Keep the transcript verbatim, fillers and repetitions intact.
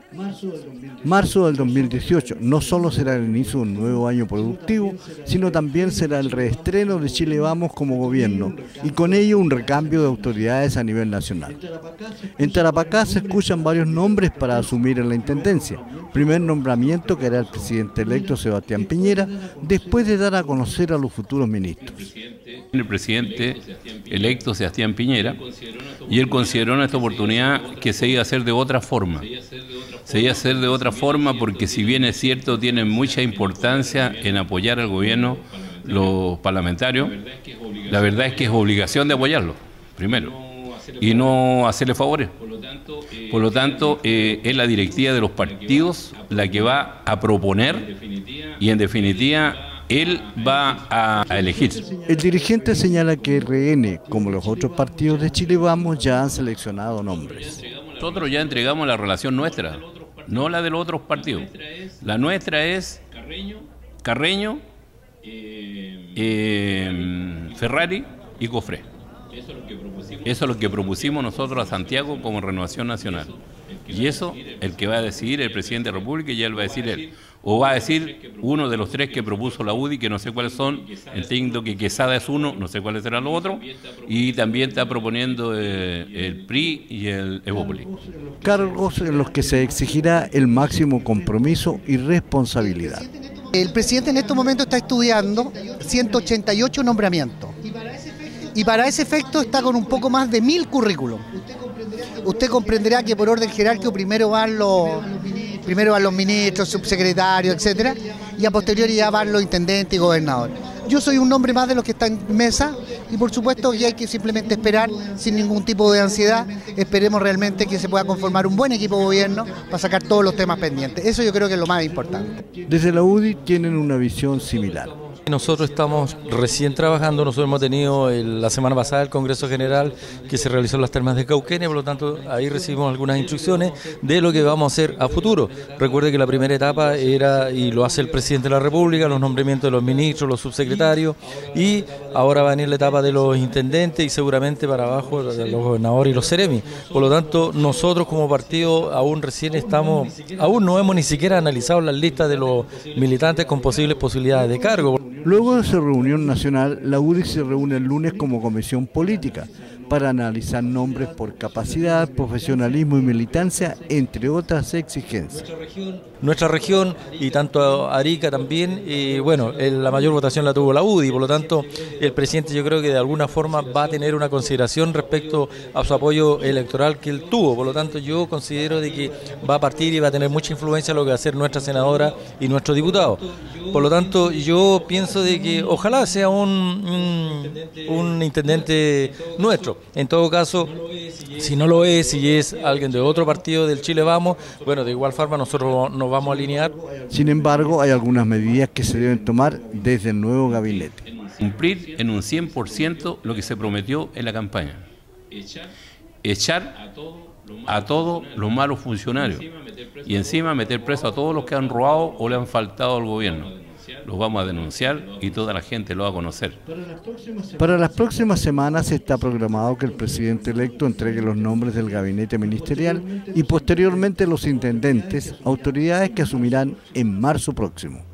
Marzo del dos mil dieciocho no solo será el inicio de un nuevo año productivo, sino también será el reestreno de Chile Vamos como gobierno y con ello un recambio de autoridades a nivel nacional. En Tarapacá se escuchan varios nombres para asumir en la intendencia. Primer nombramiento que hará el presidente electo Sebastián Piñera después de dar a conocer a los futuros ministros. El presidente electo Sebastián Piñera, y él consideró en esta oportunidad que se iba a hacer de otra forma. Se iba a hacer de otra forma porque, si bien es cierto, tienen mucha importancia en apoyar al gobierno los parlamentarios, la verdad es que es obligación de apoyarlo, primero, y no hacerle favores. Por lo tanto, eh, es la directiva de los partidos la que va a proponer y, en definitiva, él va a, a elegir. El dirigente señala que R N, como los otros partidos de Chile Vamos, ya han seleccionado nombres. Nosotros ya entregamos la relación nuestra, no la de los otros partidos. La nuestra es Carreño, eh, Ferrari y Cofré. Eso es lo que propusimos nosotros a Santiago como Renovación Nacional. Y eso, el que va a decidir el presidente de la República, y ya él va a decir él. O va a decir uno de los tres que propuso la U D I, que no sé cuáles son. Entiendo que Quesada es uno, no sé cuáles serán los otros. Y también está proponiendo eh, el P R I y el Evópolis. Cargos en los que se exigirá el máximo compromiso y responsabilidad. El presidente en estos momentos está estudiando ciento ochenta y ocho nombramientos. Y para ese efecto está con un poco más de mil currículums. Usted comprenderá que por orden jerárquico primero van los, primero van los ministros, subsecretarios, etcétera, y a posteriori ya van los intendentes y gobernadores. Yo soy un nombre más de los que están en mesa y por supuesto que hay que simplemente esperar sin ningún tipo de ansiedad. Esperemos realmente que se pueda conformar un buen equipo de gobierno para sacar todos los temas pendientes. Eso yo creo que es lo más importante. Desde la U D I tienen una visión similar. Nosotros estamos recién trabajando, nosotros hemos tenido el, la semana pasada el Congreso General que se realizó en las termas de Cauquenes, por lo tanto ahí recibimos algunas instrucciones de lo que vamos a hacer a futuro. Recuerde que la primera etapa era, y lo hace el presidente de la República, los nombramientos de los ministros, los subsecretarios, y ahora va a venir la etapa de los intendentes y seguramente para abajo de los gobernadores y los seremi. Por lo tanto, nosotros como partido aún recién estamos, aún no hemos ni siquiera analizado las listas de los militantes con posibles posibilidades de cargo. Luego de su reunión nacional, la U D I se reúne el lunes como comisión política para analizar nombres por capacidad, profesionalismo y militancia, entre otras exigencias. Nuestra región y tanto Arica también, y bueno, la mayor votación la tuvo la U D I, por lo tanto el presidente yo creo que de alguna forma va a tener una consideración respecto a su apoyo electoral que él tuvo, por lo tanto yo considero de que va a partir y va a tener mucha influencia lo que va a hacer nuestra senadora y nuestro diputado. Por lo tanto yo pienso de que ojalá sea un, un, un intendente nuestro. En todo caso, si no lo es, si es alguien de otro partido del Chile Vamos, bueno, de igual forma nosotros nos vamos a alinear. Sin embargo, hay algunas medidas que se deben tomar desde el nuevo gabinete. Cumplir en un cien por ciento lo que se prometió en la campaña. Echar a todos los malos funcionarios y encima meter preso a todos los que han robado o le han faltado al gobierno. Los vamos a denunciar y toda la gente lo va a conocer. Para las próximas semanas está programado que el presidente electo entregue los nombres del gabinete ministerial y posteriormente los intendentes, autoridades que asumirán en marzo próximo.